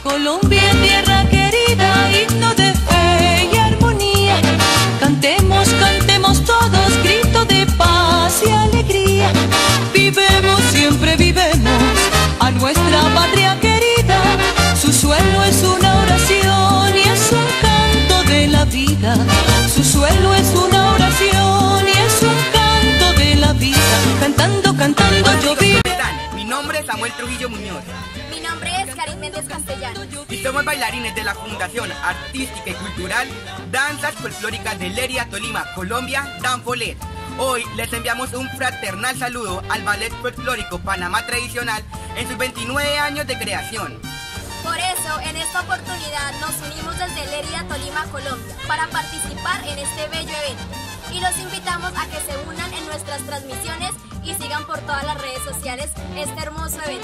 Colombia, tierra querida, himno de fe y armonía. Cantemos, cantemos todos, grito de paz y alegría. Vivemos, siempre vivemos a nuestra patria querida. Su suelo es una oración y es un canto de la vida. Su suelo es una oración y es un canto de la vida. Cantando, cantando yo vivo. Mi nombre es Samuel Trujillo Muñoz. Mi nombre es Karim Méndez Castellano. Y somos bailarines de la Fundación Artística y Cultural Danzas Folclóricas de Leria, Tolima, Colombia, Danfolet. Hoy les enviamos un fraternal saludo al Ballet Folclórico Panamá Tradicional en sus 29 años de creación. Por eso, en esta oportunidad nos unimos desde Leria, Tolima, Colombia, para participar en este bello evento. Y los invitamos a que se unan en nuestras transmisiones y sigan por todas las redes sociales este hermoso evento.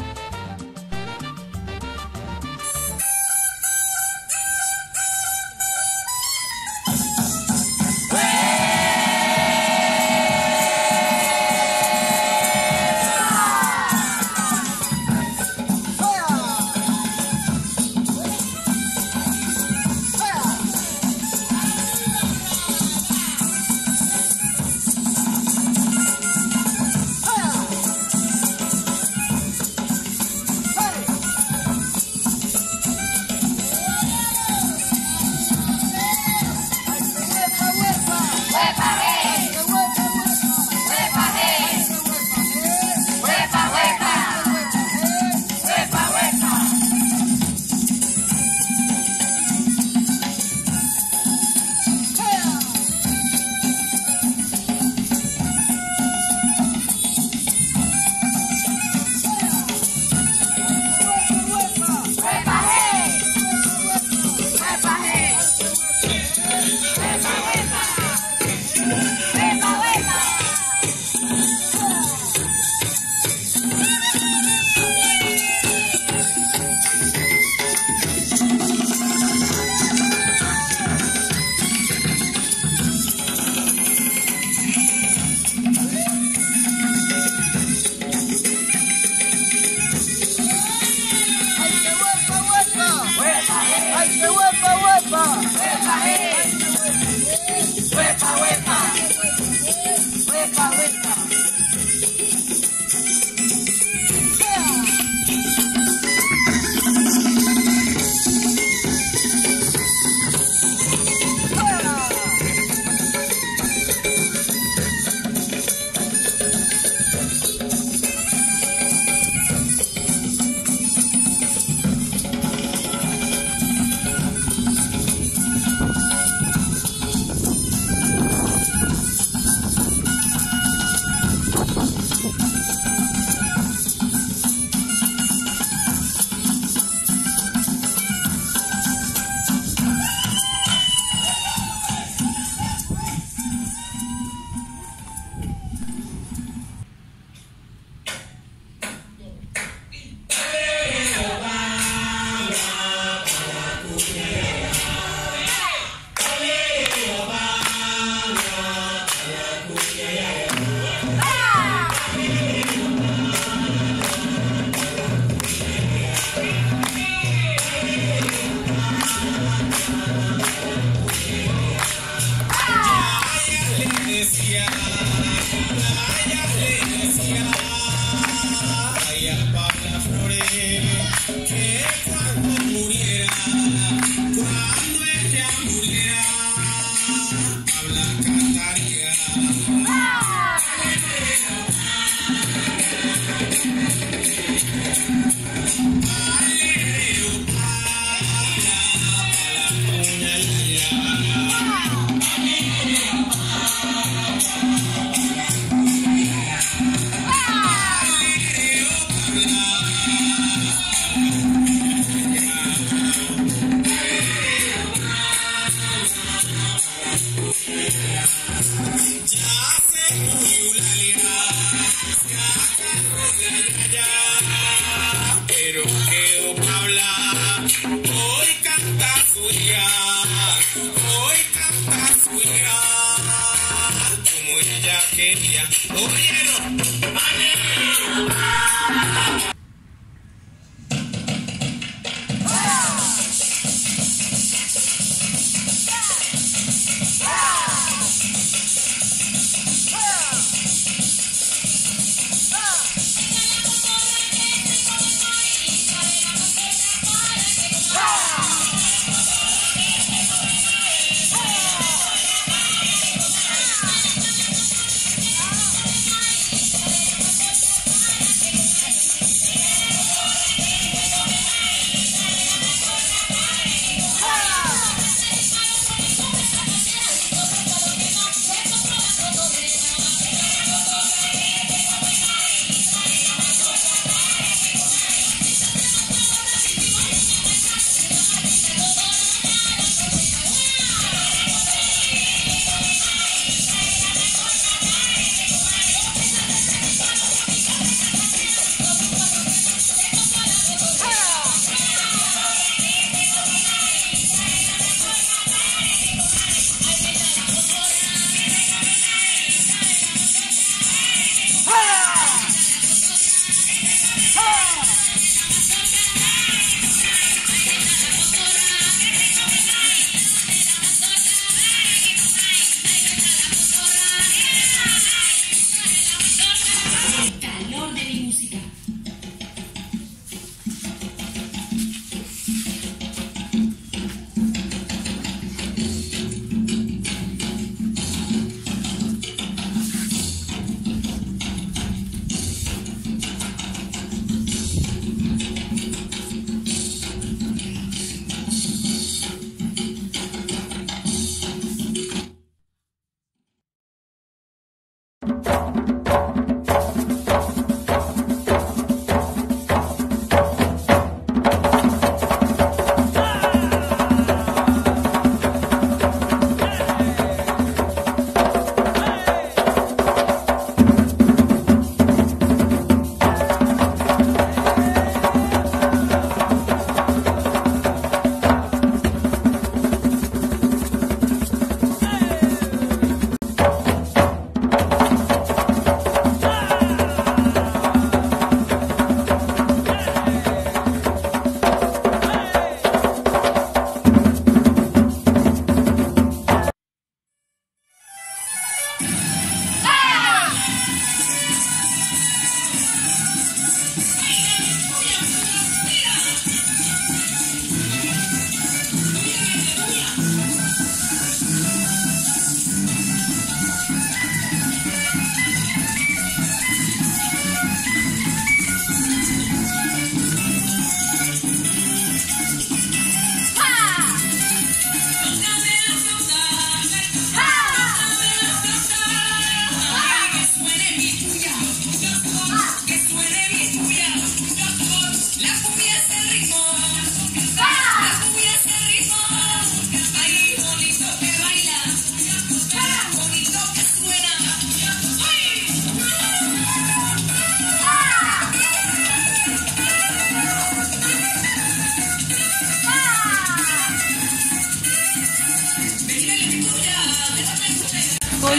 Pero quedó pa' hablar, hoy canta su día, hoy canta su día, como ella quería. Oyeron, ¡vale!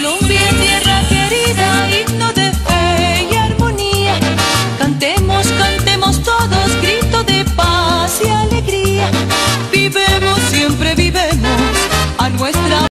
Colombia